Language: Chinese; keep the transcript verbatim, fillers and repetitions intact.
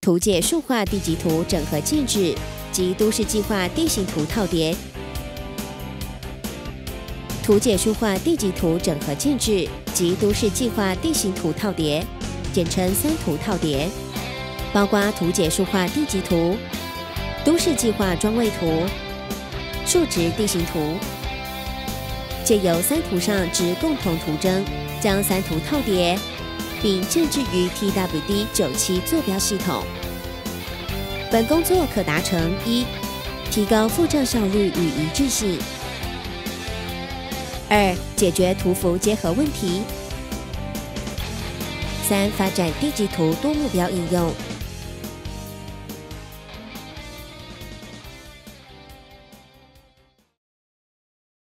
图解数化地籍图整合建制及都市计划地形图套叠。图解数化地籍图整合建制及都市计划地形图套叠，简称三图套叠，包括图解数化地籍图、都市计划专位图、数值地形图，借由三图上之共同图征，将三图套叠，并建置于 T W D 九七坐标系统。本工作可达成：一、提高付账效率与一致性；二、解决图符结合问题；三、发展地籍图多目标应用。